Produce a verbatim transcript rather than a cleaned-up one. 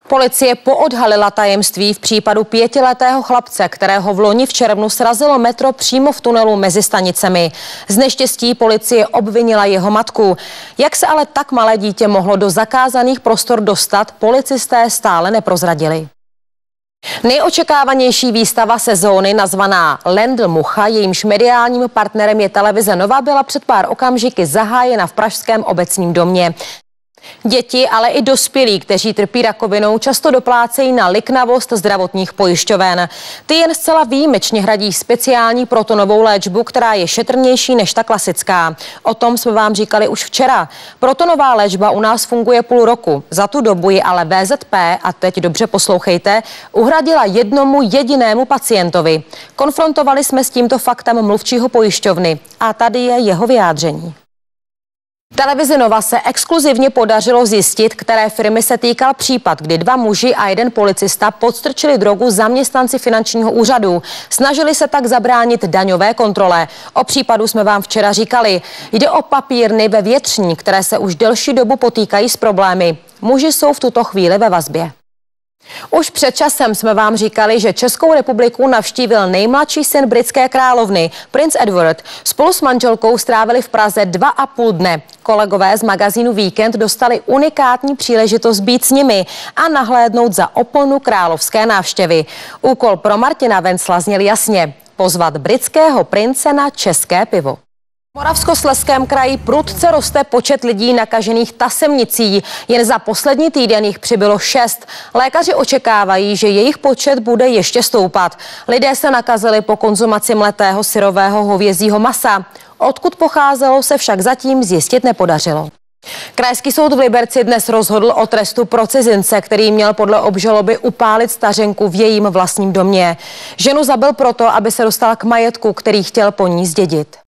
Policie poodhalila tajemství v případu pětiletého chlapce, kterého v loni v červnu srazilo metro přímo v tunelu mezi stanicemi. Z neštěstí policie obvinila jeho matku. Jak se ale tak malé dítě mohlo do zakázaných prostor dostat, policisté stále neprozradili. Nejočekávanější výstava sezóny, nazvaná Lendl Mucha, jejímž mediálním partnerem je televize Nova, byla před pár okamžiky zahájena v pražském Obecním domě. Děti, ale i dospělí, kteří trpí rakovinou, často doplácejí na liknavost zdravotních pojišťoven. Ty jen zcela výjimečně hradí speciální protonovou léčbu, která je šetrnější než ta klasická. O tom jsme vám říkali už včera. Protonová léčba u nás funguje půl roku. Za tu dobu ji ale V Z P, a teď dobře poslouchejte, uhradila jednomu jedinému pacientovi. Konfrontovali jsme s tímto faktem mluvčího pojišťovny a tady je jeho vyjádření. Televizi Nova se exkluzivně podařilo zjistit, které firmy se týkal případ, kdy dva muži a jeden policista podstrčili drogu zaměstnanci finančního úřadu. Snažili se tak zabránit daňové kontrole. O případu jsme vám včera říkali. Jde o papírny ve Větřní, které se už delší dobu potýkají s problémy. Muži jsou v tuto chvíli ve vazbě. Už před časem jsme vám říkali, že Českou republiku navštívil nejmladší syn britské královny, princ Edward. Spolu s manželkou strávili v Praze dva a půl dne. Kolegové z magazínu Víkend dostali unikátní příležitost být s nimi a nahlédnout za oponu královské návštěvy. Úkol pro Martina Vencla zněl jasně: pozvat britského prince na české pivo. V Moravskoslezském kraji prudce roste počet lidí nakažených tasemnicí. Jen za poslední týden jich přibylo šest. Lékaři očekávají, že jejich počet bude ještě stoupat. Lidé se nakazili po konzumaci mletého syrového hovězího masa. Odkud pocházelo, se však zatím zjistit nepodařilo. Krajský soud v Liberci dnes rozhodl o trestu pro cizince, který měl podle obžaloby upálit stařenku v jejím vlastním domě. Ženu zabil proto, aby se dostal k majetku, který chtěl po ní zdědit.